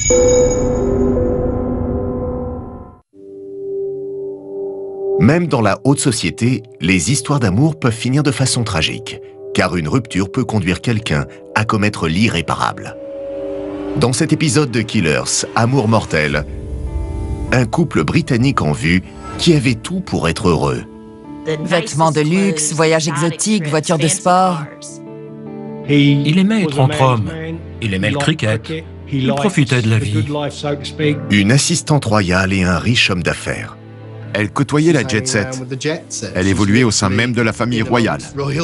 Même dans la haute société, les histoires d'amour peuvent finir de façon tragique, car une rupture peut conduire quelqu'un à commettre l'irréparable. Dans cet épisode de Killers, Amour mortel, un couple britannique en vue qui avait tout pour être heureux. Vêtements de luxe, voyages exotiques, voitures de sport. Il aimait être entre hommes, il aimait le cricket, il profitait de la vie. Une assistante royale et un riche homme d'affaires. Elle côtoyait la jet set. Elle évoluait au sein même de la famille royale.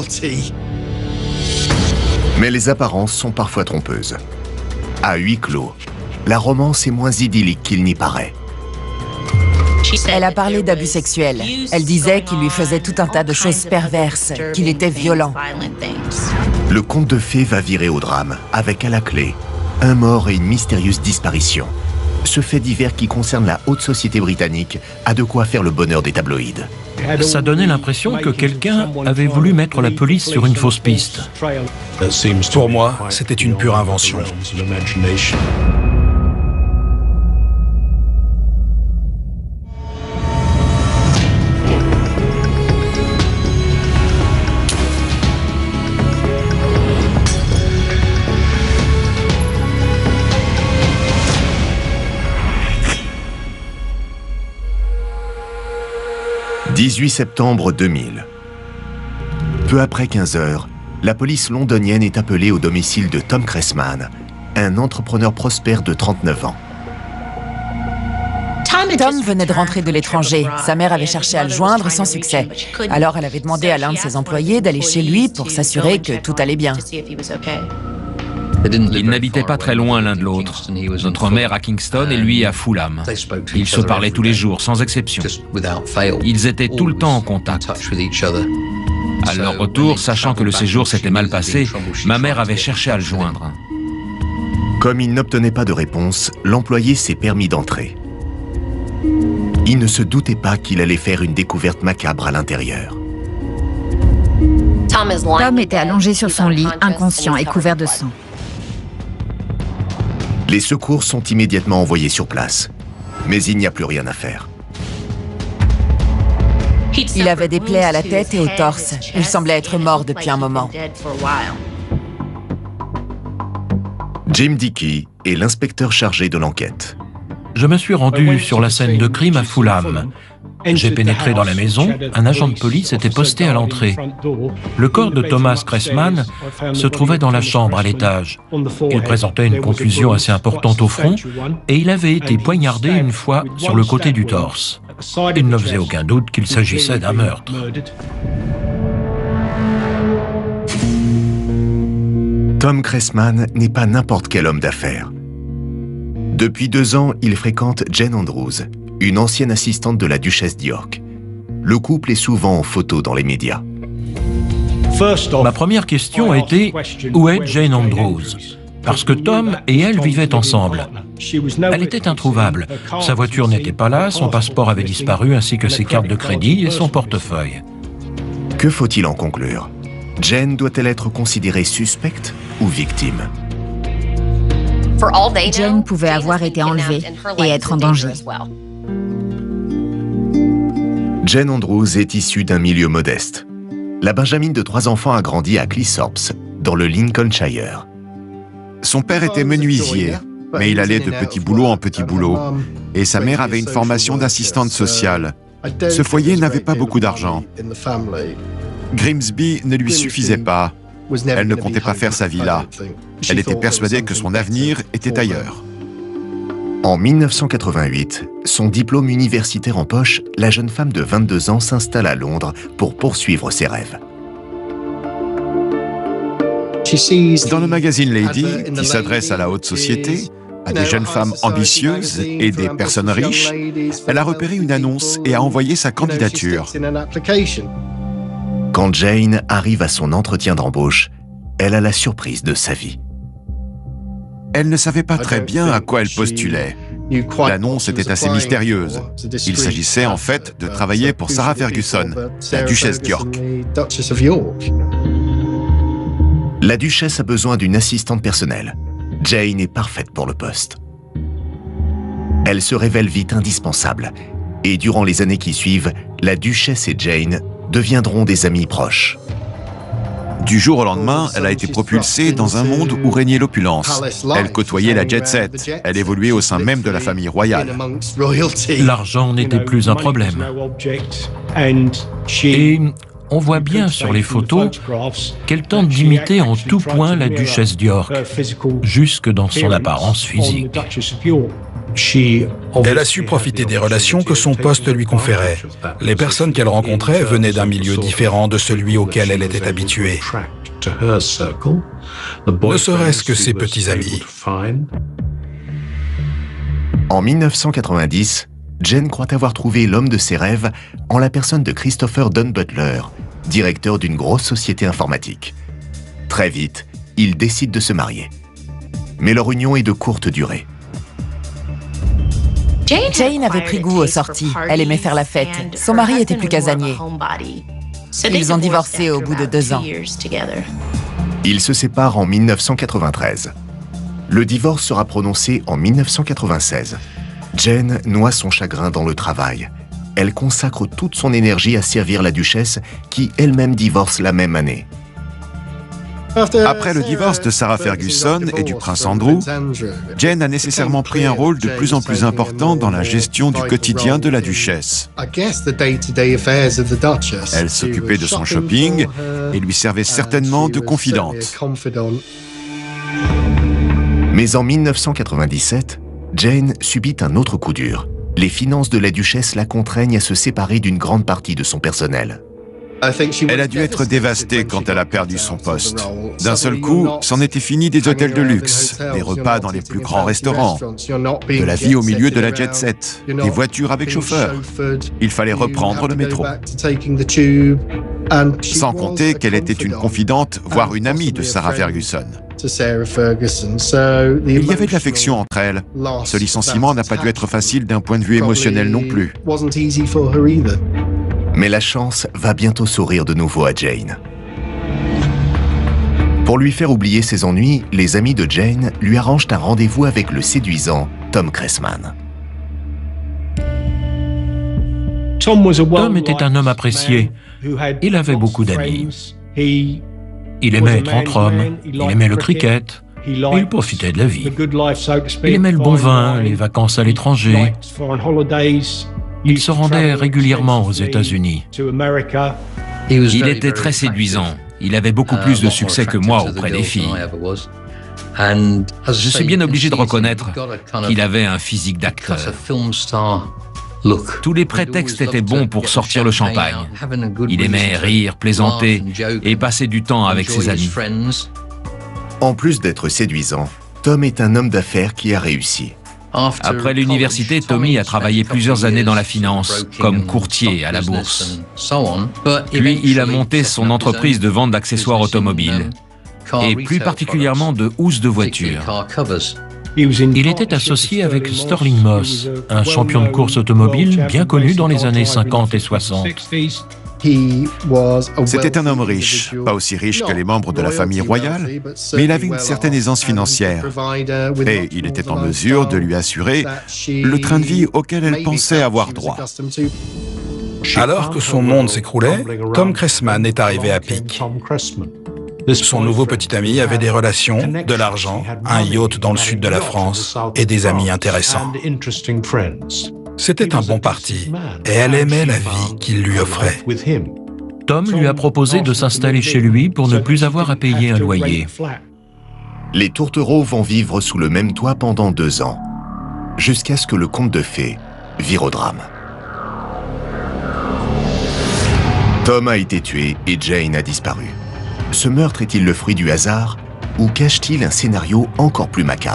Mais les apparences sont parfois trompeuses. À huis clos, la romance est moins idyllique qu'il n'y paraît. Elle a parlé d'abus sexuels. Elle disait qu'il lui faisait tout un tas de choses perverses, qu'il était violent. Le conte de fées va virer au drame, avec à la clé un mort et une mystérieuse disparition. Ce fait divers qui concerne la haute société britannique a de quoi faire le bonheur des tabloïds. Ça donnait l'impression que quelqu'un avait voulu mettre la police sur une fausse piste. Pour moi, c'était une pure invention. « 18 septembre 2000. Peu après 15 heures, la police londonienne est appelée au domicile de Tom Cressman, un entrepreneur prospère de 39 ans. Tom venait de rentrer de l'étranger. Sa mère avait cherché à le joindre sans succès. Alors elle avait demandé à l'un de ses employés d'aller chez lui pour s'assurer que tout allait bien. Ils n'habitaient pas très loin l'un de l'autre. Notre mère à Kingston et lui à Fulham. Ils se parlaient tous les jours, sans exception. Ils étaient tout le temps en contact. À leur retour, sachant que le séjour s'était mal passé, ma mère avait cherché à le joindre. Comme il n'obtenait pas de réponse, l'employé s'est permis d'entrer. Il ne se doutait pas qu'il allait faire une découverte macabre à l'intérieur. Tom était allongé sur son lit, inconscient et couvert de sang. Les secours sont immédiatement envoyés sur place, mais il n'y a plus rien à faire. Il avait des plaies à la tête et au torse. Il semblait être mort depuis un moment. Jim Dickey est l'inspecteur chargé de l'enquête. Je me suis rendu sur la scène de crime à Fulham. J'ai pénétré dans la maison, un agent de police était posté à l'entrée. Le corps de Thomas Cressman se trouvait dans la chambre à l'étage. Il présentait une contusion assez importante au front et il avait été poignardé une fois sur le côté du torse. Il ne faisait aucun doute qu'il s'agissait d'un meurtre. Tom Cressman n'est pas n'importe quel homme d'affaires. Depuis 2 ans, il fréquente Jane Andrews, une ancienne assistante de la duchesse d'York. Le couple est souvent en photo dans les médias. Ma première question a été « Où est Jane Andrews ?» Parce que Tom et elle vivaient ensemble. Elle était introuvable. Sa voiture n'était pas là, son passeport avait disparu ainsi que ses cartes de crédit et son portefeuille. Que faut-il en conclure? Jane doit-elle être considérée suspecte ou victime? Jane pouvait avoir été enlevée et être en danger. Jane Andrews est issue d'un milieu modeste. La Benjamine de 3 enfants a grandi à Cleethorpes, dans le Lincolnshire. Son père était menuisier, mais il allait de petit boulot en petit boulot. Et sa mère avait une formation d'assistante sociale. Ce foyer n'avait pas beaucoup d'argent. Grimsby ne lui suffisait pas. Elle ne comptait pas faire sa vie là. Elle était persuadée que son avenir était ailleurs. En 1988, son diplôme universitaire en poche, la jeune femme de 22 ans s'installe à Londres pour poursuivre ses rêves. Dans le magazine Lady, qui s'adresse à la haute société, à des jeunes femmes ambitieuses et des personnes riches, elle a repéré une annonce et a envoyé sa candidature. Quand Jane arrive à son entretien d'embauche, elle a la surprise de sa vie. Elle ne savait pas très bien à quoi elle postulait. L'annonce était assez mystérieuse. Il s'agissait en fait de travailler pour Sarah Ferguson, la duchesse d'York. La duchesse a besoin d'une assistante personnelle. Jane est parfaite pour le poste. Elle se révèle vite indispensable. Et durant les années qui suivent, la duchesse et Jane deviendront des amis proches. Du jour au lendemain, elle a été propulsée dans un monde où régnait l'opulence. Elle côtoyait la jet-set. Elle évoluait au sein même de la famille royale. L'argent n'était plus un problème. Et on voit bien sur les photos qu'elle tente d'imiter en tout point la duchesse d'York, jusque dans son apparence physique. Elle a su profiter des relations que son poste lui conférait. Les personnes qu'elle rencontrait venaient d'un milieu différent de celui auquel elle était habituée. Ne serait-ce que ses petits amis. En 1990, Jane croit avoir trouvé l'homme de ses rêves en la personne de Christopher Dunn Butler, directeur d'une grosse société informatique. Très vite, ils décident de se marier. Mais leur union est de courte durée. Jane avait pris goût aux sorties. Elle aimait faire la fête. Son mari était plus casanier. Ils ont divorcé au bout de 2 ans. Ils se séparent en 1993. Le divorce sera prononcé en 1996. Jane noie son chagrin dans le travail. Elle consacre toute son énergie à servir la duchesse, qui elle-même divorce la même année. Après le divorce de Sarah Ferguson et du prince Andrew, Jane a nécessairement pris un rôle de plus en plus important dans la gestion du quotidien de la duchesse. Elle s'occupait de son shopping et lui servait certainement de confidente. Mais en 1997, Jane subit un autre coup dur. Les finances de la duchesse la contraignent à se séparer d'une grande partie de son personnel. Elle a dû être dévastée quand elle a perdu son poste. D'un seul coup, c'en était fini des hôtels de luxe, des repas dans les plus grands restaurants, de la vie au milieu de la jet-set, des voitures avec chauffeur. Il fallait reprendre le métro. Sans compter qu'elle était une confidente, voire une amie de Sarah Ferguson. Il y avait de l'affection entre elles. Ce licenciement n'a pas dû être facile d'un point de vue émotionnel non plus. Mais la chance va bientôt sourire de nouveau à Jane. Pour lui faire oublier ses ennuis, les amis de Jane lui arrangent un rendez-vous avec le séduisant Tom Cressman. Tom était un homme apprécié. Il avait beaucoup d'amis. Il aimait être entre hommes, il aimait le cricket, et il profitait de la vie. Il aimait le bon vin, les vacances à l'étranger. Il se rendait régulièrement aux États-Unis. Il était très séduisant. Il avait beaucoup plus de succès que moi auprès des filles. Je suis bien obligé de reconnaître qu'il avait un physique d'acteur. Tous les prétextes étaient bons pour sortir le champagne. Il aimait rire, plaisanter et passer du temps avec ses amis. En plus d'être séduisant, Tom est un homme d'affaires qui a réussi. Après l'université, Tommy a travaillé plusieurs années dans la finance, comme courtier à la bourse. Puis il a monté son entreprise de vente d'accessoires automobiles, et plus particulièrement de housses de voitures. Il était associé avec Sterling Moss, un champion de course automobile bien connu dans les années 50 et 60. C'était un homme riche, pas aussi riche que les membres de la famille royale, mais il avait une certaine aisance financière. Et il était en mesure de lui assurer le train de vie auquel elle pensait avoir droit. Alors que son monde s'écroulait, Tom Cressman est arrivé à pic. Son nouveau petit ami avait des relations, de l'argent, un yacht dans le sud de la France et des amis intéressants. C'était un bon parti, et elle aimait la vie qu'il lui offrait. Tom lui a proposé de s'installer chez lui pour ne plus avoir à payer un loyer. Les tourtereaux vont vivre sous le même toit pendant 2 ans, jusqu'à ce que le conte de fées vire au drame. Tom a été tué et Jane a disparu. Ce meurtre est-il le fruit du hasard ou cache-t-il un scénario encore plus macabre ?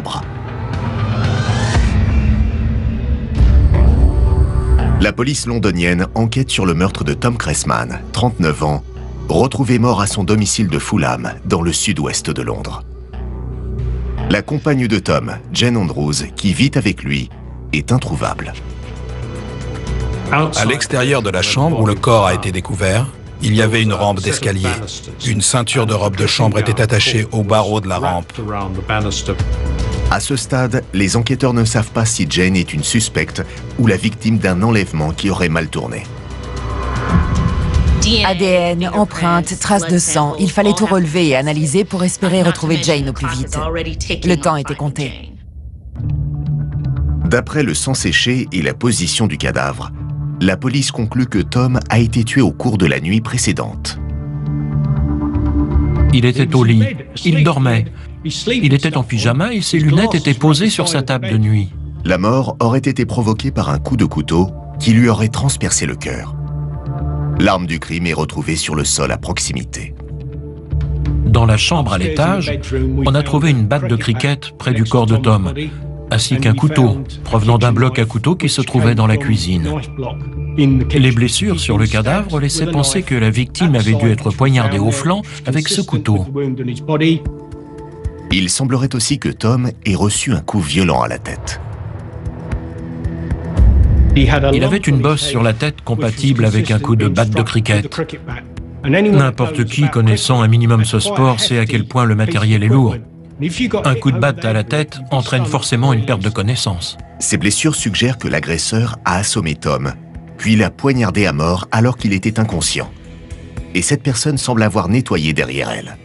La police londonienne enquête sur le meurtre de Tom Cressman, 39 ans, retrouvé mort à son domicile de Fulham, dans le sud-ouest de Londres. La compagne de Tom, Jane Andrews, qui vit avec lui, est introuvable. À l'extérieur de la chambre où le corps a été découvert, il y avait une rampe d'escalier. Une ceinture de robe de chambre était attachée au barreau de la rampe. À ce stade, les enquêteurs ne savent pas si Jane est une suspecte ou la victime d'un enlèvement qui aurait mal tourné. ADN, empreintes, traces de sang, il fallait tout relever et analyser pour espérer retrouver Jane au plus vite. Le temps était compté. D'après le sang séché et la position du cadavre, la police conclut que Tom a été tué au cours de la nuit précédente. Il était au lit, il dormait. Il était en pyjama et ses lunettes étaient posées sur sa table de nuit. La mort aurait été provoquée par un coup de couteau qui lui aurait transpercé le cœur. L'arme du crime est retrouvée sur le sol à proximité. Dans la chambre à l'étage, on a trouvé une batte de cricket près du corps de Tom, ainsi qu'un couteau provenant d'un bloc à couteau qui se trouvait dans la cuisine. Les blessures sur le cadavre laissaient penser que la victime avait dû être poignardée au flanc avec ce couteau. Il semblerait aussi que Tom ait reçu un coup violent à la tête. Il avait une bosse sur la tête compatible avec un coup de batte de cricket. N'importe qui connaissant un minimum ce sport sait à quel point le matériel est lourd. Un coup de batte à la tête entraîne forcément une perte de connaissance. Ces blessures suggèrent que l'agresseur a assommé Tom, puis l'a poignardé à mort alors qu'il était inconscient. Et cette personne semble avoir nettoyé derrière elle.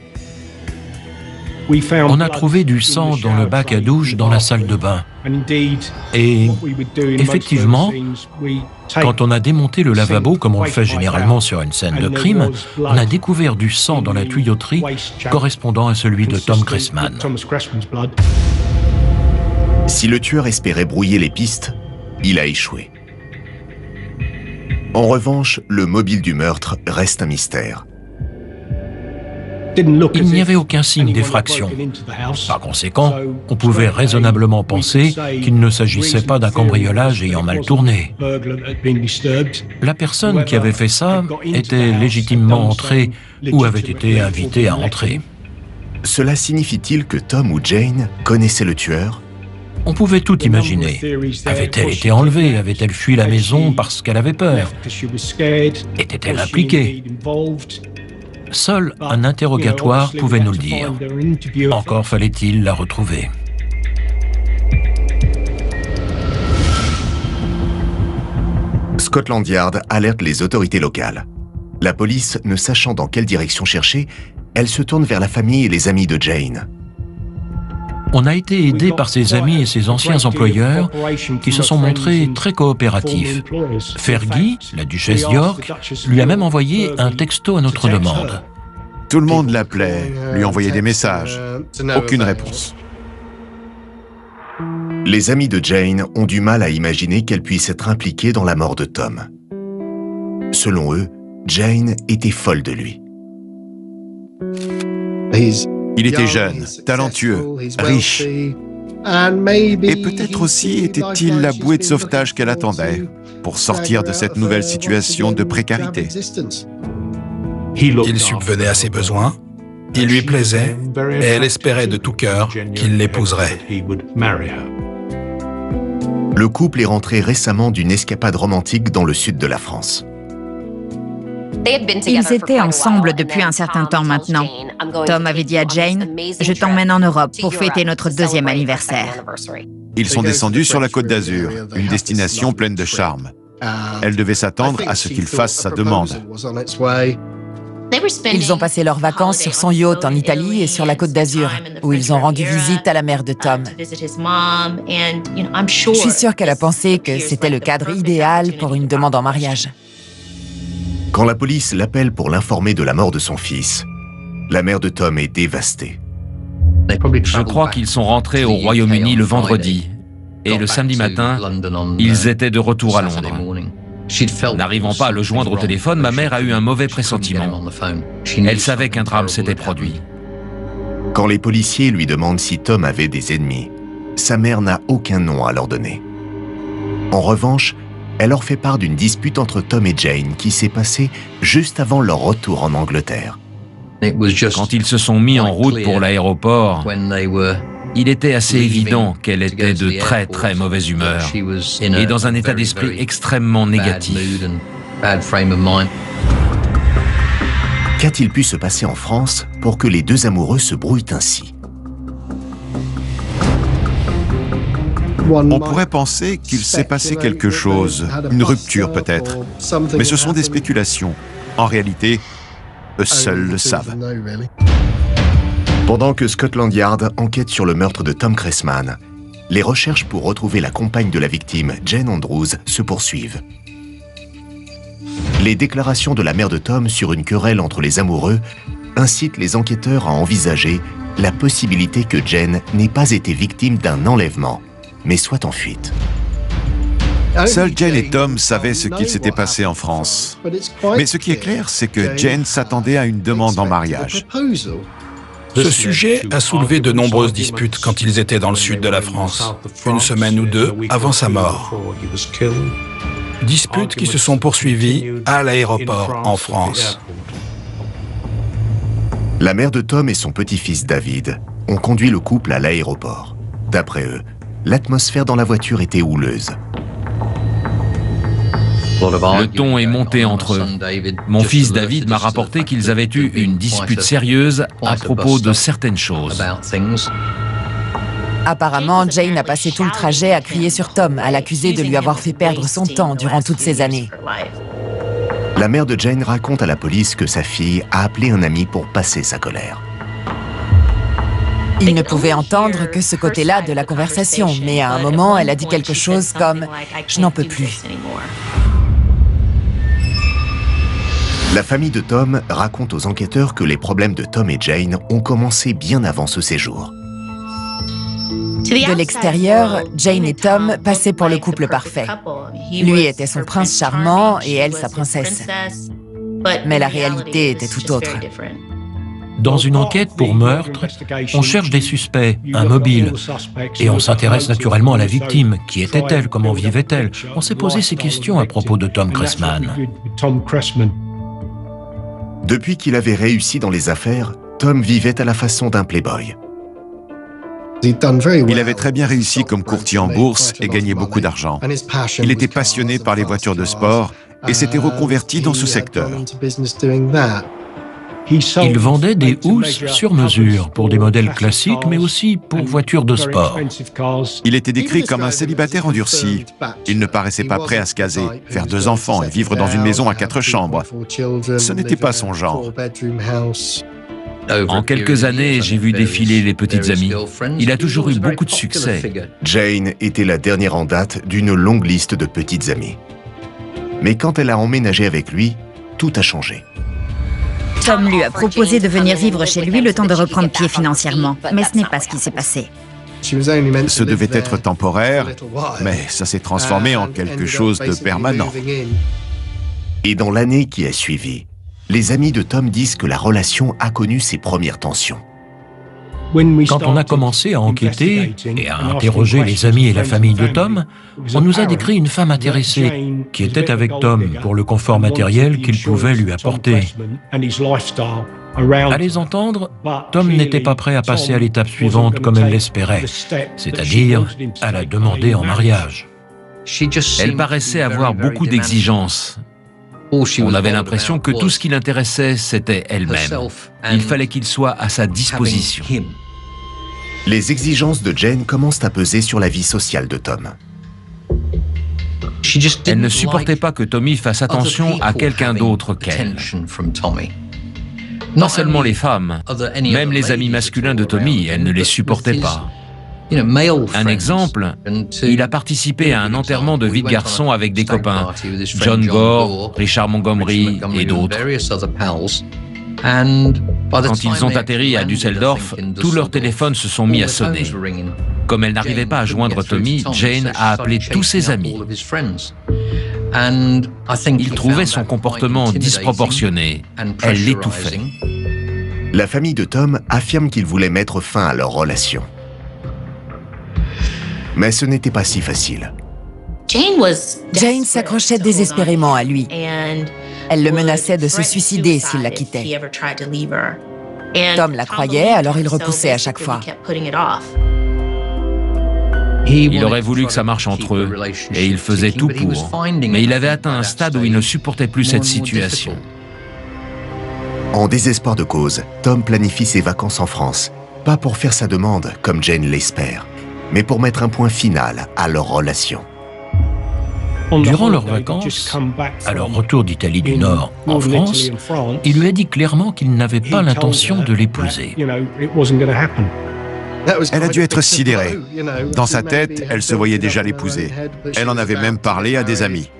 On a trouvé du sang dans le bac à douche dans la salle de bain. Et effectivement, quand on a démonté le lavabo, comme on le fait généralement sur une scène de crime, on a découvert du sang dans la tuyauterie correspondant à celui de Tom Cressman. Si le tueur espérait brouiller les pistes, il a échoué. En revanche, le mobile du meurtre reste un mystère. Il n'y avait aucun signe d'effraction. Par conséquent, on pouvait raisonnablement penser qu'il ne s'agissait pas d'un cambriolage ayant mal tourné. La personne qui avait fait ça était légitimement entrée ou avait été invitée à entrer. Cela signifie-t-il que Tom ou Jane connaissaient le tueur? On pouvait tout imaginer. Avait-elle été enlevée? Avait-elle fui la maison parce qu'elle avait peur? Était-elle impliquée? Seul un interrogatoire pouvait nous le dire. Encore fallait-il la retrouver. Scotland Yard alerte les autorités locales. La police, ne sachant dans quelle direction chercher, elle se tourne vers la famille et les amis de Jane. On a été aidé par ses amis et ses anciens employeurs qui se sont montrés très coopératifs. Fergie, la duchesse d'York, lui a même envoyé un texto à notre demande. Tout le monde l'appelait, lui envoyait des messages. Aucune réponse. Les amis de Jane ont du mal à imaginer qu'elle puisse être impliquée dans la mort de Tom. Selon eux, Jane était folle de lui. Il était jeune, talentueux, riche. Et peut-être aussi était-il la bouée de sauvetage qu'elle attendait pour sortir de cette nouvelle situation de précarité. Il subvenait à ses besoins, il lui plaisait, et elle espérait de tout cœur qu'il l'épouserait. Le couple est rentré récemment d'une escapade romantique dans le sud de la France. Ils étaient ensemble depuis un certain temps maintenant. Tom avait dit à Jane, « Je t'emmène en Europe pour fêter notre 2e anniversaire. » Ils sont descendus sur la Côte d'Azur, une destination pleine de charme. Elle devait s'attendre à ce qu'il fasse sa demande. Ils ont passé leurs vacances sur son yacht en Italie et sur la Côte d'Azur, où ils ont rendu visite à la mère de Tom. Je suis sûre qu'elle a pensé que c'était le cadre idéal pour une demande en mariage. Quand la police l'appelle pour l'informer de la mort de son fils, la mère de Tom est dévastée. Je crois qu'ils sont rentrés au Royaume-Uni le vendredi. Et le samedi matin, ils étaient de retour à Londres. N'arrivant pas à le joindre au téléphone, ma mère a eu un mauvais pressentiment. Elle savait qu'un drame s'était produit. Quand les policiers lui demandent si Tom avait des ennemis, sa mère n'a aucun nom à leur donner. En revanche, elle leur fait part d'une dispute entre Tom et Jane qui s'est passée juste avant leur retour en Angleterre. Quand ils se sont mis en route pour l'aéroport, il était assez évident qu'elle était de très très mauvaise humeur et dans un état d'esprit extrêmement négatif. Qu'a-t-il pu se passer en France pour que les deux amoureux se brouillent ainsi? On pourrait penser qu'il s'est passé quelque chose, une rupture peut-être. Mais ce sont des spéculations. En réalité, eux seuls le savent. Pendant que Scotland Yard enquête sur le meurtre de Tom Cressman, les recherches pour retrouver la compagne de la victime, Jane Andrews, se poursuivent. Les déclarations de la mère de Tom sur une querelle entre les amoureux incitent les enquêteurs à envisager la possibilité que Jane n'ait pas été victime d'un enlèvement, mais soit en fuite. Seuls Jane et Tom savaient ce qu'il s'était passé en France. Mais ce qui est clair, c'est que Jane s'attendait à une demande en mariage. Ce sujet a soulevé de nombreuses disputes quand ils étaient dans le sud de la France, une semaine ou deux avant sa mort. Disputes qui se sont poursuivies à l'aéroport en France. La mère de Tom et son petit-fils David ont conduit le couple à l'aéroport. D'après eux, l'atmosphère dans la voiture était houleuse. Le ton est monté entre eux. Mon fils David m'a rapporté qu'ils avaient eu une dispute sérieuse à propos de certaines choses. Apparemment, Jane a passé tout le trajet à crier sur Tom, à l'accuser de lui avoir fait perdre son temps durant toutes ces années. La mère de Jane raconte à la police que sa fille a appelé un ami pour passer sa colère. Il ne pouvait entendre que ce côté-là de la conversation, mais à un moment, elle a dit quelque chose comme « Je n'en peux plus ». La famille de Tom raconte aux enquêteurs que les problèmes de Tom et Jane ont commencé bien avant ce séjour. De l'extérieur, Jane et Tom passaient pour le couple parfait. Lui était son prince charmant et elle sa princesse. Mais la réalité était tout autre. Dans une enquête pour meurtre, on cherche des suspects, un mobile. Et on s'intéresse naturellement à la victime. Qui était-elle? Comment vivait-elle? On s'est posé ces questions à propos de Tom Cressman. Depuis qu'il avait réussi dans les affaires, Tom vivait à la façon d'un playboy. Il avait très bien réussi comme courtier en bourse et gagnait beaucoup d'argent. Il était passionné par les voitures de sport et s'était reconverti dans ce secteur. Il vendait des housses sur mesure pour des modèles classiques, mais aussi pour voitures de sport. Il était décrit comme un célibataire endurci. Il ne paraissait pas prêt à se caser, faire 2 enfants et vivre dans une maison à 4 chambres. Ce n'était pas son genre. En quelques années, j'ai vu défiler les petites amies. Il a toujours eu beaucoup de succès. Jane était la dernière en date d'une longue liste de petites amies. Mais quand elle a emménagé avec lui, tout a changé. Tom lui a proposé de venir vivre chez lui le temps de reprendre pied financièrement, mais ce n'est pas ce qui s'est passé. Ce devait être temporaire, mais ça s'est transformé en quelque chose de permanent. Et dans l'année qui a suivi, les amis de Tom disent que la relation a connu ses premières tensions. Quand on a commencé à enquêter et à interroger les amis et la famille de Tom, on nous a décrit une femme intéressée qui était avec Tom pour le confort matériel qu'il pouvait lui apporter. À les entendre, Tom n'était pas prêt à passer à l'étape suivante comme elle l'espérait, c'est-à-dire à la demander en mariage. Elle paraissait avoir beaucoup d'exigences. On avait l'impression que tout ce qui l'intéressait, c'était elle-même. Il fallait qu'il soit à sa disposition. Les exigences de Jane commencent à peser sur la vie sociale de Tom. Elle ne supportait pas que Tommy fasse attention à quelqu'un d'autre qu'elle. Non seulement les femmes, même les amis masculins de Tommy, elle ne les supportait pas. Un exemple, il a participé à un enterrement de vie de garçon avec des copains, John Gore, Richard Montgomery et d'autres. Quand ils ont atterri à Düsseldorf, tous leurs téléphones se sont mis à sonner. Comme elle n'arrivait pas à joindre Tommy, Jane a appelé tous ses amis. Il trouvait son comportement disproportionné. Elle l'étouffait. La famille de Tom affirme qu'il voulait mettre fin à leur relation. Mais ce n'était pas si facile. Jane s'accrochait désespérément à lui. Elle le menaçait de se suicider s'il la quittait. Tom la croyait, alors il repoussait à chaque fois. Il aurait voulu que ça marche entre eux, et il faisait tout pour. Mais il avait atteint un stade où il ne supportait plus cette situation. En désespoir de cause, Tom planifie ses vacances en France, pas pour faire sa demande comme Jane l'espère, mais pour mettre un point final à leur relation. Durant leurs vacances, à leur retour d'Italie du Nord en France, il lui a dit clairement qu'il n'avait pas l'intention de l'épouser. Elle a dû être sidérée. Dans sa tête, elle se voyait déjà l'épouser. Elle en avait même parlé à des amis.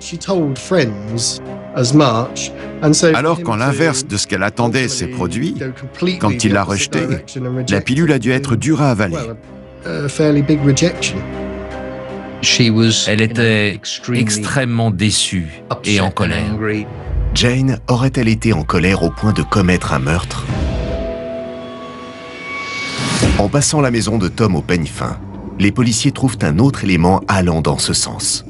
Alors quand l'inverse de ce qu'elle attendait s'est produit, quand il l'a rejetée, la pilule a dû être dure à avaler. Elle était extrêmement déçue et en colère. Jane aurait-elle été en colère au point de commettre un meurtre? En passant la maison de Tom au peigne fin, les policiers trouvent un autre élément allant dans ce sens.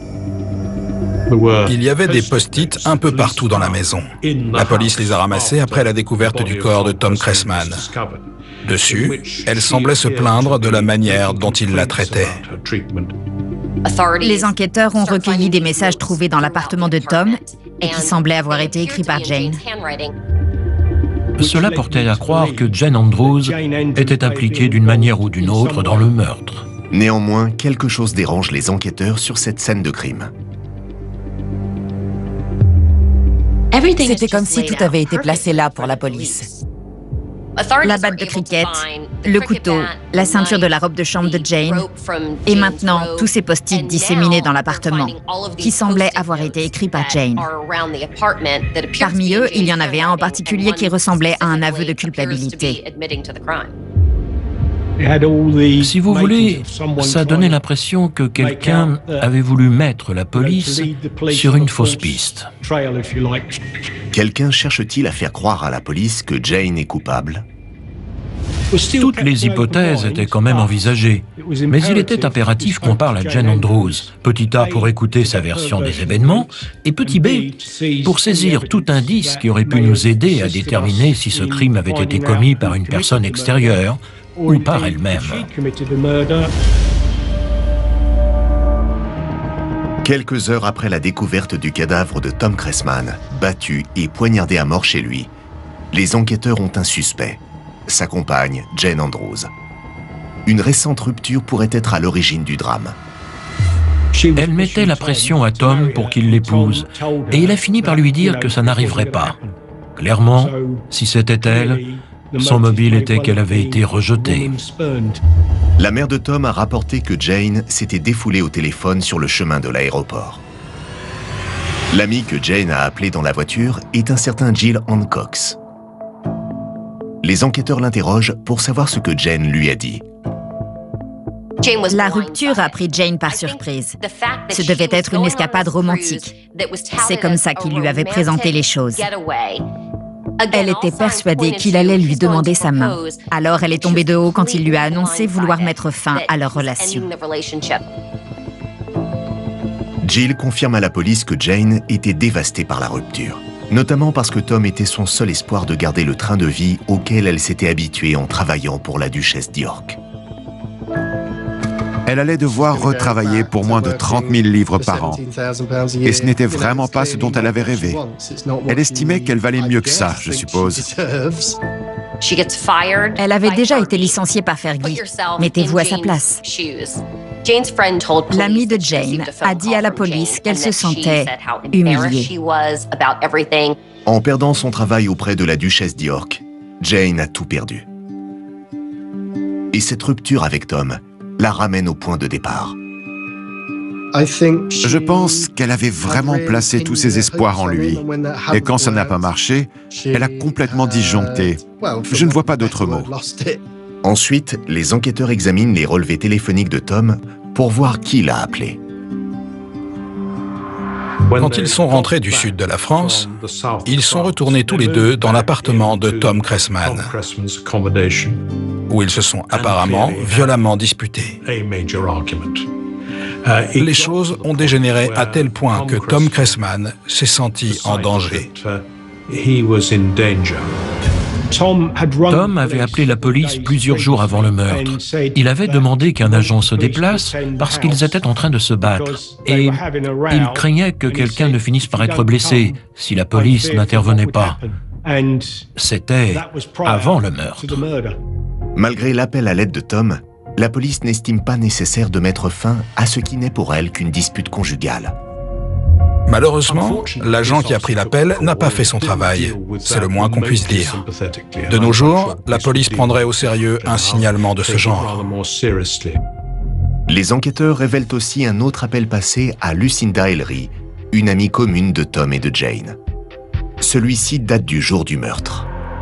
Il y avait des post-it un peu partout dans la maison. La police les a ramassés après la découverte du corps de Tom Cressman. Dessus, elle semblait se plaindre de la manière dont il la traitait. Les enquêteurs ont recueilli des messages trouvés dans l'appartement de Tom et qui semblaient avoir été écrits par Jane. Cela portait à croire que Jane Andrews était impliquée d'une manière ou d'une autre dans le meurtre. Néanmoins, quelque chose dérange les enquêteurs sur cette scène de crime. C'était comme si tout avait été placé là pour la police. La batte de cricket, le couteau, la ceinture de la robe de chambre de Jane, et maintenant tous ces post-it disséminés dans l'appartement, qui semblaient avoir été écrits par Jane. Parmi eux, il y en avait un en particulier qui ressemblait à un aveu de culpabilité. Si vous voulez, ça donnait l'impression que quelqu'un avait voulu mettre la police sur une fausse piste. Quelqu'un cherche-t-il à faire croire à la police que Jane est coupable? Toutes les hypothèses étaient quand même envisagées, mais il était impératif qu'on parle à Jane Andrews, petit A pour écouter sa version des événements, et petit B pour saisir tout indice qui aurait pu nous aider à déterminer si ce crime avait été commis par une personne extérieure ou par elle-même. Quelques heures après la découverte du cadavre de Tom Cressman, battu et poignardé à mort chez lui, les enquêteurs ont un suspect, sa compagne Jane Andrews. Une récente rupture pourrait être à l'origine du drame. Elle mettait la pression à Tom pour qu'il l'épouse, et il a fini par lui dire que ça n'arriverait pas. Clairement, si c'était elle, son mobile était qu'elle avait été rejetée. La mère de Tom a rapporté que Jane s'était défoulée au téléphone sur le chemin de l'aéroport. L'ami que Jane a appelé dans la voiture est un certain Jill Hancox. Les enquêteurs l'interrogent pour savoir ce que Jane lui a dit. La rupture a pris Jane par surprise. Ce devait être une escapade romantique. C'est comme ça qu'il lui avait présenté les choses. Elle était persuadée qu'il allait lui demander sa main. Alors elle est tombée de haut quand il lui a annoncé vouloir mettre fin à leur relation. Jill confirme à la police que Jane était dévastée par la rupture, notamment parce que Tom était son seul espoir de garder le train de vie auquel elle s'était habituée en travaillant pour la duchesse d'York. Elle allait devoir retravailler pour moins de 30 000 livres par an. Et ce n'était vraiment pas ce dont elle avait rêvé. Elle estimait qu'elle valait mieux que ça, je suppose. Elle avait déjà été licenciée par Fergie. Mettez-vous à sa place. L'amie de Jane a dit à la police qu'elle se sentait humiliée. En perdant son travail auprès de la duchesse d'York, Jane a tout perdu. Et cette rupture avec Tom la ramène au point de départ. Je pense qu'elle avait vraiment placé tous ses espoirs en lui. Et quand ça n'a pas marché, elle a complètement disjoncté. Je ne vois pas d'autre mot. Ensuite, les enquêteurs examinent les relevés téléphoniques de Tom pour voir qui l'a appelé. Quand ils sont rentrés du sud de la France, ils sont retournés tous les deux dans l'appartement de Tom Cressman, où ils se sont apparemment violemment disputés. Les choses ont dégénéré à tel point que Tom Cressman s'est senti en danger. Tom avait appelé la police plusieurs jours avant le meurtre. Il avait demandé qu'un agent se déplace parce qu'ils étaient en train de se battre. Et il craignait que quelqu'un ne finisse par être blessé si la police n'intervenait pas. C'était avant le meurtre. Malgré l'appel à l'aide de Tom, la police n'estime pas nécessaire de mettre fin à ce qui n'est pour elle qu'une dispute conjugale. Malheureusement, l'agent qui a pris l'appel n'a pas fait son travail. C'est le moins qu'on puisse dire. De nos jours, la police prendrait au sérieux un signalement de ce genre. Les enquêteurs révèlent aussi un autre appel passé à Lucinda Ellery, une amie commune de Tom et de Jane. Celui-ci date du jour du meurtre.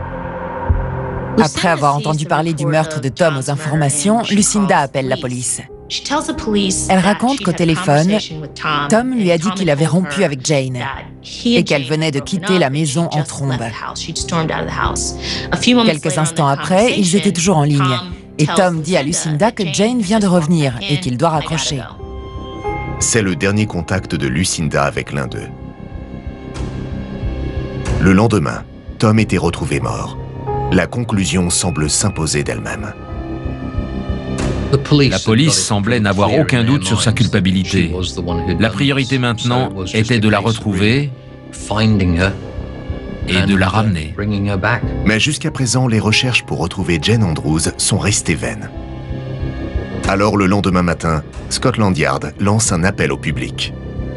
Après avoir entendu parler du meurtre de Tom aux informations, Lucinda appelle la police. Elle raconte qu'au téléphone, Tom lui a dit qu'il avait rompu avec Jane et qu'elle venait de quitter la maison en trombe. Quelques instants après, ils étaient toujours en ligne et Tom dit à Lucinda que Jane vient de revenir et qu'il doit raccrocher. C'est le dernier contact de Lucinda avec l'un d'eux. Le lendemain, Tom était retrouvé mort. La conclusion semble s'imposer d'elle-même. La police semblait n'avoir aucun doute sur sa culpabilité. La priorité maintenant était de la retrouver et de la ramener. Mais jusqu'à présent, les recherches pour retrouver Jane Andrews sont restées vaines. Alors le lendemain matin, Scotland Yard lance un appel au public.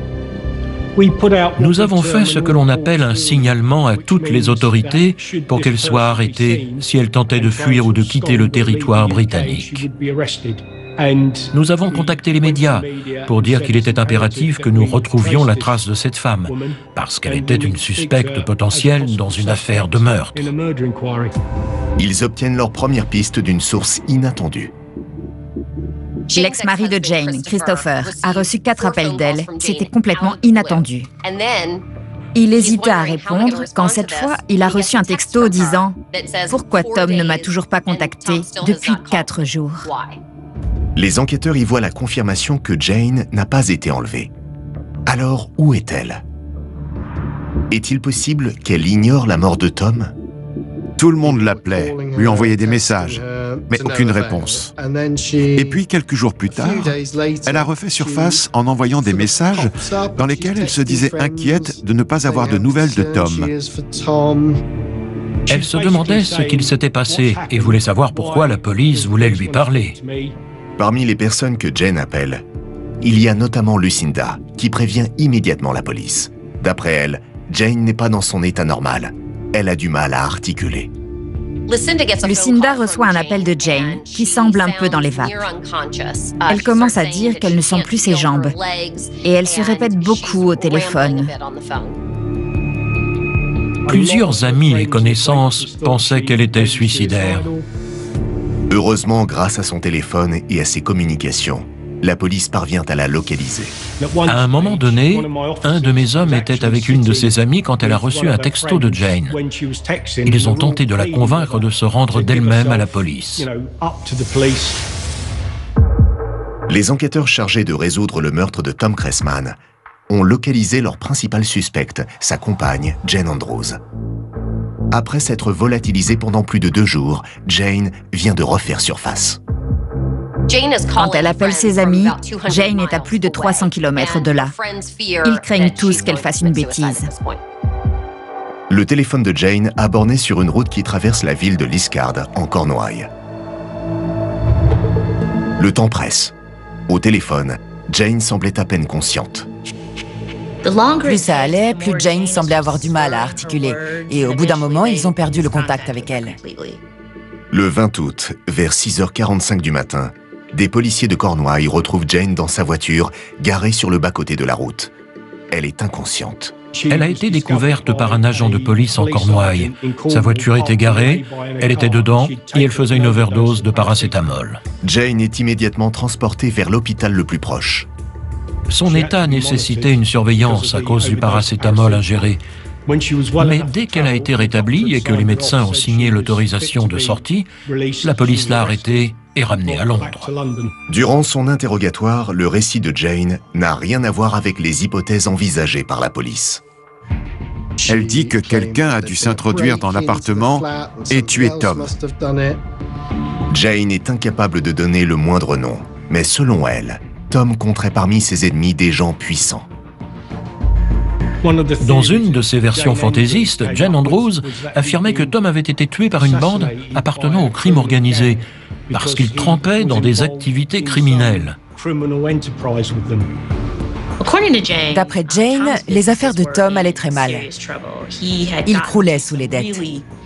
Nous avons fait ce que l'on appelle un signalement à toutes les autorités pour qu'elles soient arrêtées si elles tentaient de fuir ou de quitter le territoire britannique. Nous avons contacté les médias pour dire qu'il était impératif que nous retrouvions la trace de cette femme, parce qu'elle était une suspecte potentielle dans une affaire de meurtre. Ils obtiennent leur première piste d'une source inattendue. L'ex-mari de Jane, Christopher, a reçu 4 appels d'elle. C'était complètement inattendu. Il hésita à répondre quand cette fois, il a reçu un texto disant « Pourquoi Tom ne m'a toujours pas contacté depuis 4 jours ?» Les enquêteurs y voient la confirmation que Jane n'a pas été enlevée. Alors, où est-elle? Est-il possible qu'elle ignore la mort de Tom? Tout le monde l'appelait, lui envoyait des messages, mais aucune réponse. Et puis, quelques jours plus tard, elle a refait surface en envoyant des messages dans lesquels elle se disait inquiète de ne pas avoir de nouvelles de Tom. Elle se demandait ce qu'il s'était passé et voulait savoir pourquoi la police voulait lui parler. Parmi les personnes que Jane appelle, il y a notamment Lucinda, qui prévient immédiatement la police. D'après elle, Jane n'est pas dans son état normal. Elle a du mal à articuler. Lucinda reçoit un appel de Jane, qui semble un peu dans les vapes. Elle commence à dire qu'elle ne sent plus ses jambes, et elle se répète beaucoup au téléphone. Plusieurs amis et connaissances pensaient qu'elle était suicidaire. Heureusement, grâce à son téléphone et à ses communications, la police parvient à la localiser. À un moment donné, un de mes hommes était avec une de ses amies quand elle a reçu un texto de Jane. Ils ont tenté de la convaincre de se rendre d'elle-même à la police. Les enquêteurs chargés de résoudre le meurtre de Tom Cressman ont localisé leur principal suspecte, sa compagne, Jane Andrews. Après s'être volatilisée pendant plus de 2 jours, Jane vient de refaire surface. Quand elle appelle ses amis, Jane est à plus de 300 km de là. Ils craignent tous qu'elle fasse une bêtise. Le téléphone de Jane a borné sur une route qui traverse la ville de Liskeard, en Cornouailles. Le temps presse. Au téléphone, Jane semblait à peine consciente. Plus ça allait, plus Jane semblait avoir du mal à articuler. Et au bout d'un moment, ils ont perdu le contact avec elle. Le 20 août, vers 6h45 du matin, des policiers de Cornouailles retrouvent Jane dans sa voiture, garée sur le bas-côté de la route. Elle est inconsciente. Elle a été découverte par un agent de police en Cornouailles. Sa voiture était garée, elle était dedans et elle faisait une overdose de paracétamol. Jane est immédiatement transportée vers l'hôpital le plus proche. Son état nécessitait une surveillance à cause du paracétamol ingéré. Mais dès qu'elle a été rétablie et que les médecins ont signé l'autorisation de sortie, la police l'a arrêtée et ramenée à Londres. Durant son interrogatoire, le récit de Jane n'a rien à voir avec les hypothèses envisagées par la police. Elle dit que quelqu'un a dû s'introduire dans l'appartement et tuer Tom. Jane est incapable de donner le moindre nom, mais selon elle, Tom compterait parmi ses ennemis des gens puissants. Dans une de ses versions fantaisistes, Jane Andrews affirmait que Tom avait été tué par une bande appartenant au crime organisé. parce qu'il trempait dans des activités criminelles. D'après Jane, les affaires de Tom allaient très mal. Il croulait sous les dettes.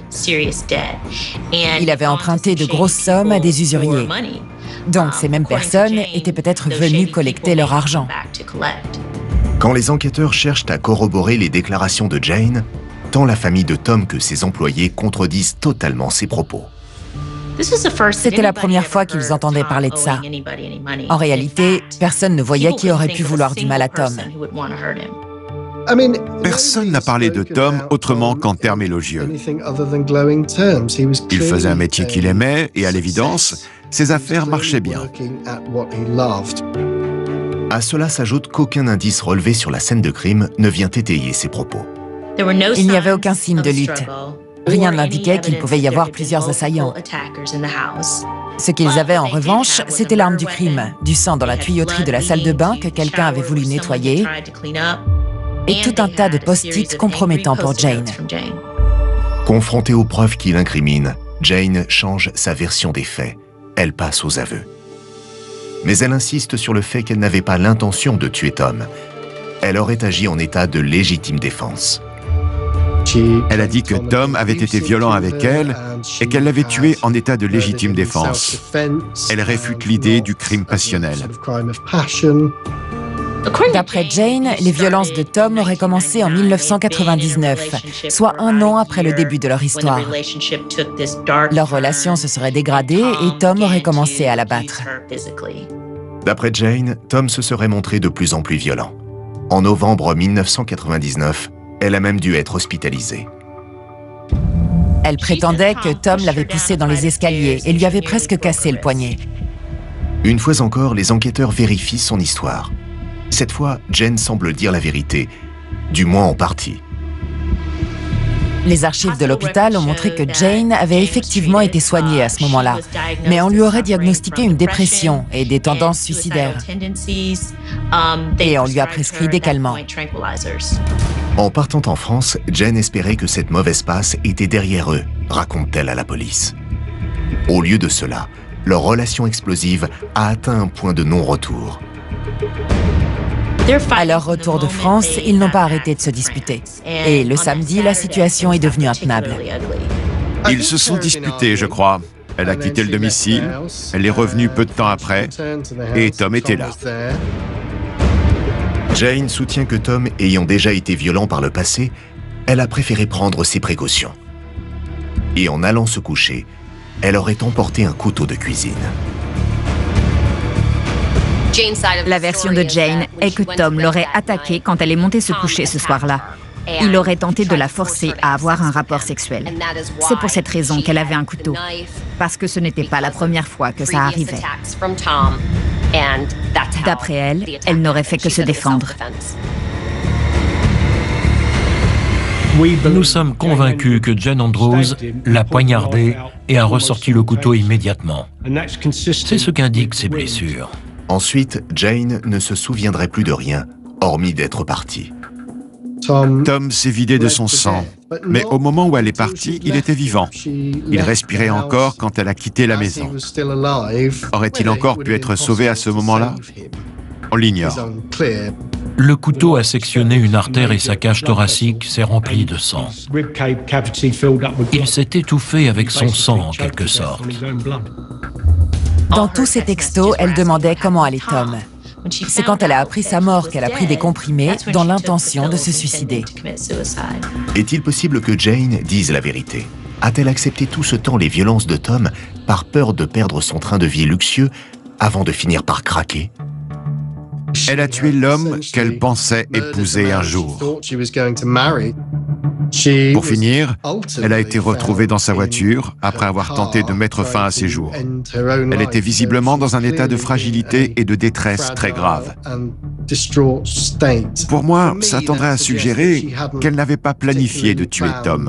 Il avait emprunté de grosses sommes à des usuriers. Donc ces mêmes personnes étaient peut-être venues collecter leur argent. Quand les enquêteurs cherchent à corroborer les déclarations de Jane, tant la famille de Tom que ses employés contredisent totalement ses propos. C'était la première fois qu'ils entendaient parler de ça. En réalité, personne ne voyait qui aurait pu vouloir du mal à Tom. Personne n'a parlé de Tom autrement qu'en termes élogieux. Il faisait un métier qu'il aimait et, à l'évidence, ses affaires marchaient bien. À cela s'ajoute qu'aucun indice relevé sur la scène de crime ne vient étayer ses propos. Il n'y avait aucun signe de lutte. Rien n'indiquait qu'il pouvait y avoir plusieurs assaillants. Ce qu'ils avaient en revanche, c'était l'arme du crime, du sang dans la tuyauterie de la salle de bain que quelqu'un avait voulu nettoyer, et tout un tas de post-it compromettants pour Jane. Confrontée aux preuves qui l'incriminent, Jane change sa version des faits. Elle passe aux aveux. Mais elle insiste sur le fait qu'elle n'avait pas l'intention de tuer Tom. Elle aurait agi en état de légitime défense. Elle a dit que Tom avait été violent avec elle et qu'elle l'avait tué en état de légitime défense. Elle réfute l'idée du crime passionnel. D'après Jane, les violences de Tom auraient commencé en 1999, soit un an après le début de leur histoire. Leur relation se serait dégradée et Tom aurait commencé à la battre. D'après Jane, Tom se serait montré de plus en plus violent. En novembre 1999, elle a même dû être hospitalisée. Elle prétendait que Tom l'avait poussée dans les escaliers et lui avait presque cassé le poignet. Une fois encore, les enquêteurs vérifient son histoire. Cette fois, Jane semble dire la vérité, du moins en partie. Les archives de l'hôpital ont montré que Jane avait effectivement été soignée à ce moment-là, mais on lui aurait diagnostiqué une dépression et des tendances suicidaires. Et on lui a prescrit des calmants. En partant en France, Jane espérait que cette mauvaise passe était derrière eux, raconte-t-elle à la police. Au lieu de cela, leur relation explosive a atteint un point de non-retour. À leur retour de France, ils n'ont pas arrêté de se disputer. Et le samedi, la situation est devenue intenable. Ils se sont disputés, je crois. Elle a quitté le domicile, elle est revenue peu de temps après, et Tom était là. Jane soutient que Tom, ayant déjà été violent par le passé, elle a préféré prendre ses précautions. Et en allant se coucher, elle aurait emporté un couteau de cuisine. La version de Jane est que Tom l'aurait attaquée quand elle est montée se coucher ce soir-là. Il aurait tenté de la forcer à avoir un rapport sexuel. C'est pour cette raison qu'elle avait un couteau, parce que ce n'était pas la première fois que ça arrivait. D'après elle, elle n'aurait fait que se défendre. Nous sommes convaincus que Jane Andrews l'a poignardé et a ressorti le couteau immédiatement. C'est ce qu'indiquent ses blessures. Ensuite, Jane ne se souviendrait plus de rien, hormis d'être partie. Tom s'est vidé de son sang, mais au moment où elle est partie, il était vivant. Il respirait encore quand elle a quitté la maison. Aurait-il encore pu être sauvé à ce moment-là? On l'ignore. Le couteau a sectionné une artère et sa cage thoracique s'est remplie de sang. Il s'est étouffé avec son sang, en quelque sorte. Dans tous ses textos, elle demandait comment allait Tom. C'est quand elle a appris sa mort qu'elle a pris des comprimés dans l'intention de se suicider. Est-il possible que Jane dise la vérité? A-t-elle accepté tout ce temps les violences de Tom par peur de perdre son train de vie luxueux avant de finir par craquer? Elle a tué l'homme qu'elle pensait épouser un jour. Pour finir, elle a été retrouvée dans sa voiture après avoir tenté de mettre fin à ses jours. Elle était visiblement dans un état de fragilité et de détresse très grave. Pour moi, ça tendrait à suggérer qu'elle n'avait pas planifié de tuer Tom.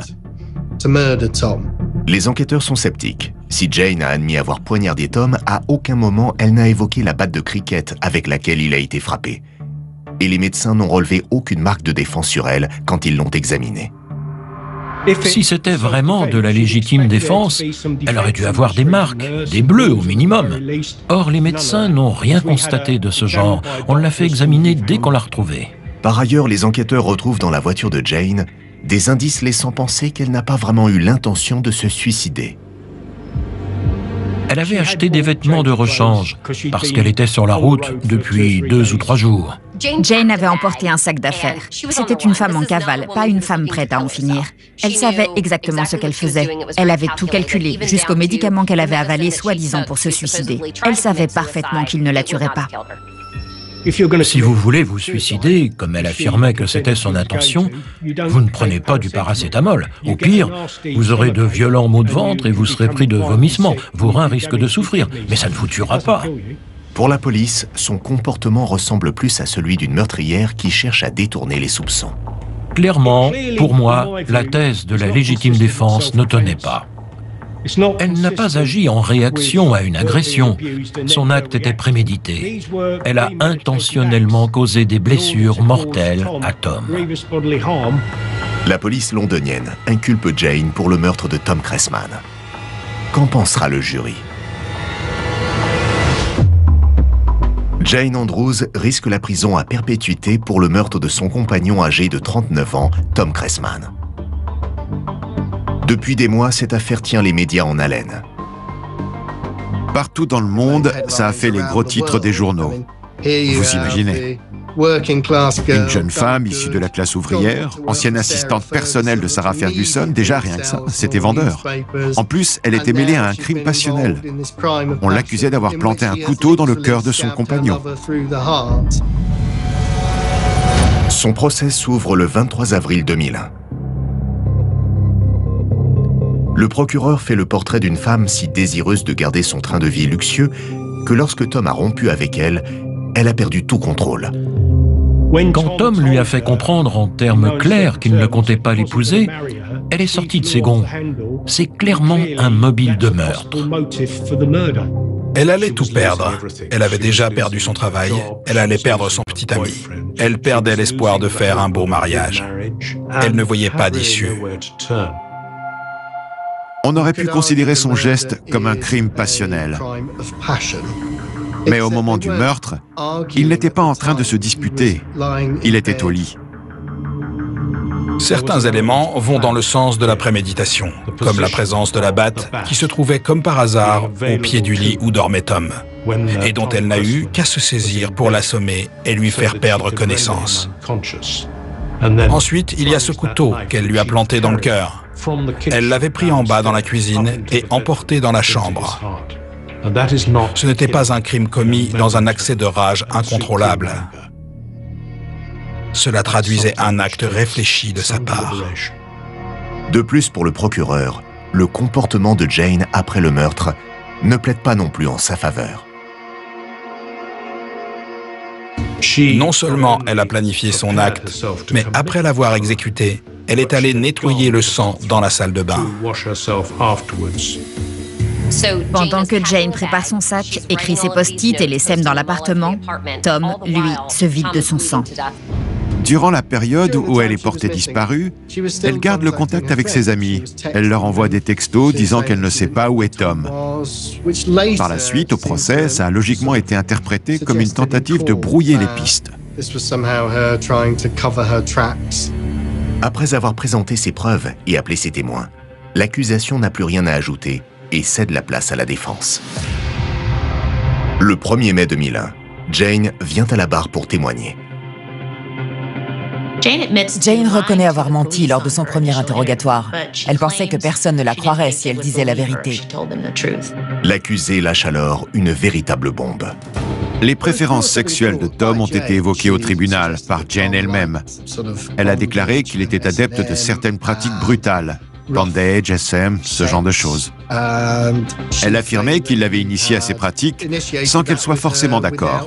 Les enquêteurs sont sceptiques. Si Jane a admis avoir poignardé Tom, à aucun moment elle n'a évoqué la batte de cricket avec laquelle il a été frappé. Et les médecins n'ont relevé aucune marque de défense sur elle quand ils l'ont examinée. Si c'était vraiment de la légitime défense, elle aurait dû avoir des marques, des bleus au minimum. Or, les médecins n'ont rien constaté de ce genre. On l'a fait examiner dès qu'on l'a retrouvée. Par ailleurs, les enquêteurs retrouvent dans la voiture de Jane des indices laissant penser qu'elle n'a pas vraiment eu l'intention de se suicider. Elle avait acheté des vêtements de rechange parce qu'elle était sur la route depuis 2 ou 3 jours. Jane avait emporté un sac d'affaires. C'était une femme en cavale, pas une femme prête à en finir. Elle savait exactement ce qu'elle faisait. Elle avait tout calculé, jusqu'aux médicaments qu'elle avait avalés, soi-disant pour se suicider. Elle savait parfaitement qu'il ne la tuerait pas. Si vous voulez vous suicider, comme elle affirmait que c'était son intention, vous ne prenez pas du paracétamol. Au pire, vous aurez de violents maux de ventre et vous serez pris de vomissements. Vos reins risquent de souffrir, mais ça ne vous tuera pas. Pour la police, son comportement ressemble plus à celui d'une meurtrière qui cherche à détourner les soupçons. Clairement, pour moi, la thèse de la légitime défense ne tenait pas. Elle n'a pas agi en réaction à une agression. Son acte était prémédité. Elle a intentionnellement causé des blessures mortelles à Tom. La police londonienne inculpe Jane pour le meurtre de Tom Cressman. Qu'en pensera le jury? Jane Andrews risque la prison à perpétuité pour le meurtre de son compagnon âgé de 39 ans, Tom Cressman. Depuis des mois, cette affaire tient les médias en haleine. Partout dans le monde, ça a fait les gros titres des journaux. Vous imaginez? Une jeune femme issue de la classe ouvrière, ancienne assistante personnelle de Sarah Ferguson, déjà rien que ça, c'était vendeur. En plus, elle était mêlée à un crime passionnel. On l'accusait d'avoir planté un couteau dans le cœur de son compagnon. Son procès s'ouvre le 23 avril 2001. Le procureur fait le portrait d'une femme si désireuse de garder son train de vie luxueux que lorsque Tom a rompu avec elle, elle a perdu tout contrôle. Quand Tom lui a fait comprendre en termes clairs qu'il ne comptait pas l'épouser, elle est sortie de ses gonds. C'est clairement un mobile de meurtre. Elle allait tout perdre. Elle avait déjà perdu son travail. Elle allait perdre son petit ami. Elle perdait l'espoir de faire un beau mariage. Elle ne voyait pas d'issue. On aurait pu considérer son geste comme un crime passionnel. Mais au moment du meurtre, il n'était pas en train de se disputer. Il était au lit. Certains éléments vont dans le sens de la préméditation, comme la présence de la batte qui se trouvait comme par hasard au pied du lit où dormait Tom, et dont elle n'a eu qu'à se saisir pour l'assommer et lui faire perdre connaissance. Ensuite, il y a ce couteau qu'elle lui a planté dans le cœur. Elle l'avait pris en bas dans la cuisine et emporté dans la chambre. Ce n'était pas un crime commis dans un accès de rage incontrôlable. Cela traduisait un acte réfléchi de sa part. De plus, pour le procureur, le comportement de Jane après le meurtre ne plaide pas non plus en sa faveur. Non seulement elle a planifié son acte, mais après l'avoir exécuté, elle est allée nettoyer le sang dans la salle de bain. Pendant que Jane prépare son sac, écrit ses post-it et les sème dans l'appartement, Tom, lui, se vide de son sang. Durant la période où elle est portée disparue, elle garde le contact avec ses amis. Elle leur envoie des textos disant qu'elle ne sait pas où est Tom. Par la suite, au procès, ça a logiquement été interprété comme une tentative de brouiller les pistes. Après avoir présenté ses preuves et appelé ses témoins, l'accusation n'a plus rien à ajouter et cède la place à la défense. Le 1er mai 2001, Jane vient à la barre pour témoigner. Jane reconnaît avoir menti lors de son premier interrogatoire. Elle pensait que personne ne la croirait si elle disait la vérité. L'accusé lâche alors une véritable bombe. Les préférences sexuelles de Tom ont été évoquées au tribunal par Jane elle-même. Elle a déclaré qu'il était adepte de certaines pratiques brutales, bandage, SM, ce genre de choses. Elle affirmait qu'il l'avait initiée à ces pratiques sans qu'elle soit forcément d'accord.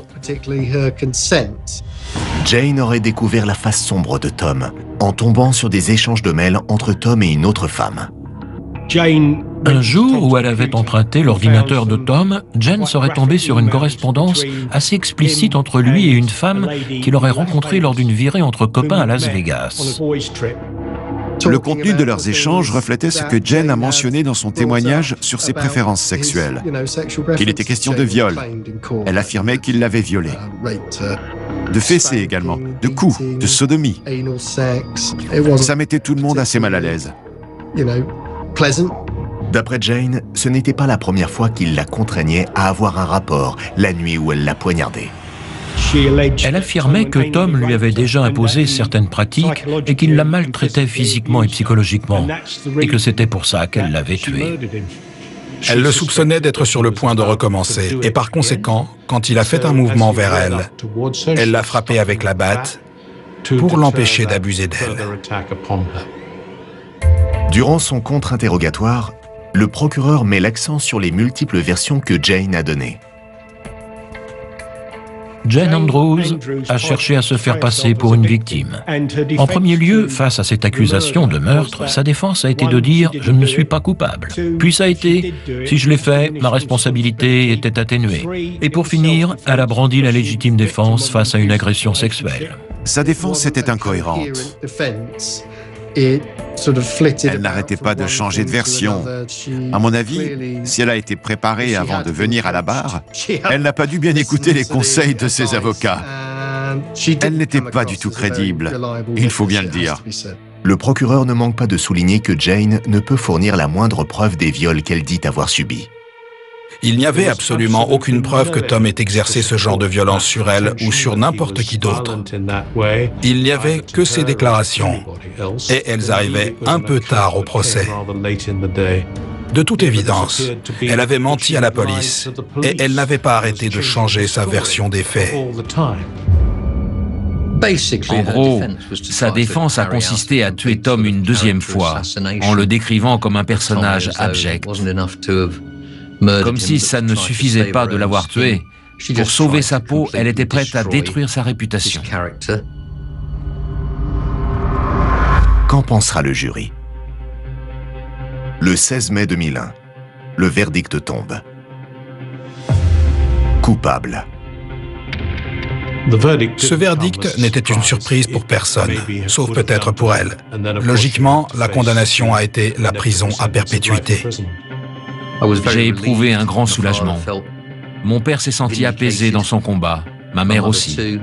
Jane aurait découvert la face sombre de Tom en tombant sur des échanges de mails entre Tom et une autre femme. Un jour où elle avait emprunté l'ordinateur de Tom, Jane serait tombée sur une correspondance assez explicite entre lui et une femme qu'il aurait rencontrée lors d'une virée entre copains à Las Vegas. Le contenu de leurs échanges reflétait ce que Jane a mentionné dans son témoignage sur ses préférences sexuelles. Qu'il était question de viol. Elle affirmait qu'il l'avait violée. De fessées également, de coups, de sodomie. Ça mettait tout le monde assez mal à l'aise. D'après Jane, ce n'était pas la première fois qu'il la contraignait à avoir un rapport la nuit où elle la poignardait. Elle affirmait que Tom lui avait déjà imposé certaines pratiques et qu'il la maltraitait physiquement et psychologiquement, et que c'était pour ça qu'elle l'avait tué. Elle le soupçonnait d'être sur le point de recommencer, et par conséquent, quand il a fait un mouvement vers elle, elle l'a frappé avec la batte pour l'empêcher d'abuser d'elle. Durant son contre-interrogatoire, le procureur met l'accent sur les multiples versions que Jane a données. Jane Andrews a cherché à se faire passer pour une victime. En premier lieu, face à cette accusation de meurtre, sa défense a été de dire « je ne suis pas coupable ». Puis ça a été « si je l'ai fait, ma responsabilité était atténuée ». Et pour finir, elle a brandi la légitime défense face à une agression sexuelle. Sa défense était incohérente. Elle n'arrêtait pas de changer de version. À mon avis, si elle a été préparée avant de venir à la barre, elle n'a pas dû bien écouter les conseils de ses avocats. Elle n'était pas du tout crédible, il faut bien le dire. Le procureur ne manque pas de souligner que Jane ne peut fournir la moindre preuve des viols qu'elle dit avoir subis. Il n'y avait absolument aucune preuve que Tom ait exercé ce genre de violence sur elle ou sur n'importe qui d'autre. Il n'y avait que ses déclarations, et elles arrivaient un peu tard au procès. De toute évidence, elle avait menti à la police, et elle n'avait pas arrêté de changer sa version des faits. En gros, sa défense a consisté à tuer Tom une deuxième fois, en le décrivant comme un personnage abject. Comme si ça ne suffisait pas de l'avoir tué. Pour sauver sa peau, elle était prête à détruire sa réputation. Qu'en pensera le jury? Le 16 mai 2001, le verdict tombe. Coupable. Ce verdict n'était une surprise pour personne, sauf peut-être pour elle. Logiquement, la condamnation a été la prison à perpétuité. J'ai éprouvé un grand soulagement. Mon père s'est senti apaisé dans son combat, ma mère aussi.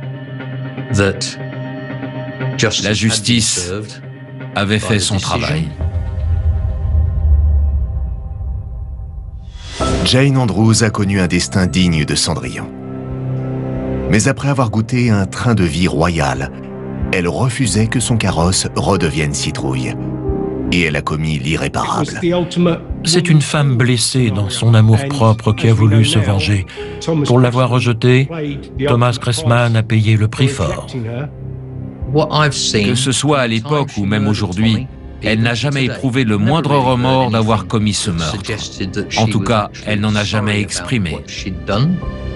La justice avait fait son travail. Jane Andrews a connu un destin digne de Cendrillon. Mais après avoir goûté un train de vie royal, elle refusait que son carrosse redevienne citrouille. Et elle a commis l'irréparable. C'est une femme blessée dans son amour-propre qui a voulu se venger. Pour l'avoir rejetée, Thomas Cressman a payé le prix fort. Que ce soit à l'époque ou même aujourd'hui, elle n'a jamais éprouvé le moindre remords d'avoir commis ce meurtre. En tout cas, elle n'en a jamais exprimé.